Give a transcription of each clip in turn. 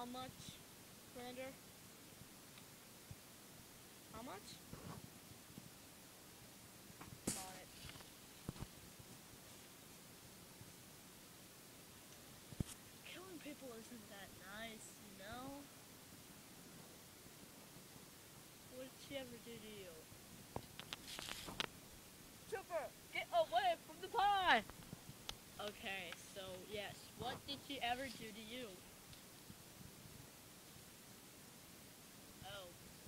How much, Commander? How much? On it. Killing people isn't that nice, you know? What did she ever do to you? Trooper, get away from the pie! Okay, so yes, what did she ever do to you? Oh.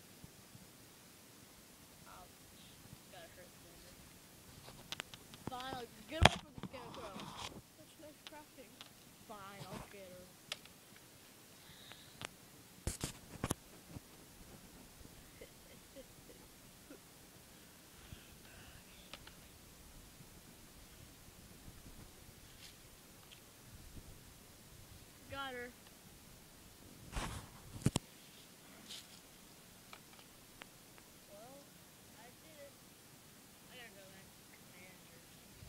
Ouch. Got hurt, Commander. Fine, I'll get off of the scarecrow. That's nice crafting. Fine, I'll get her. Got her. Well, I did it. I gotta go back to Commander.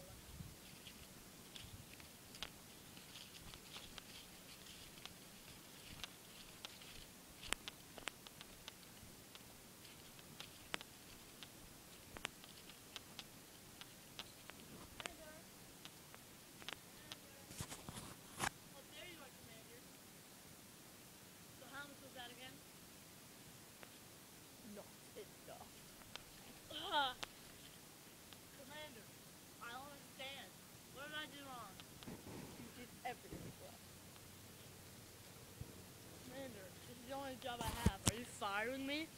Oh, there you are, Commander. So how much was that again? Not enough. Commander, I don't understand. What did I do wrong? You did everything wrong. Commander, this is the only job I have. Are you firing me?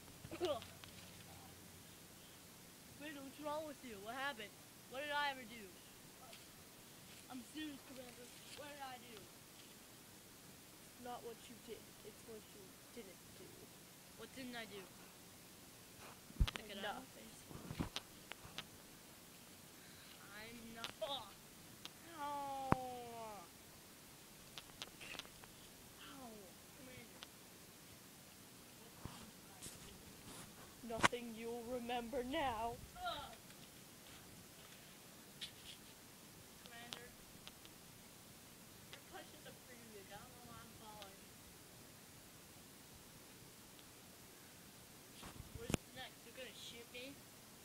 Commander, what's wrong with you? What happened? What did I ever do? I'm serious, Commander. What did I do? Not what you did. It's what you didn't do. What didn't I do? Pick it up. I'm not. Oh. Ow. Ow. Commander. Nothing you'll remember now. Commander. Your punches are pretty big. I don't know why I'm falling. What's next? You're gonna shoot me?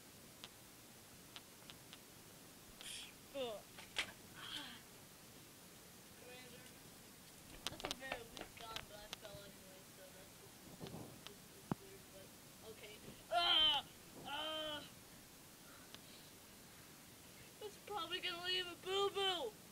Ugh. Commander. That's a very weak gun, but I fell anyway, so that's just weird, but okay. It's probably gonna leave a boo-boo!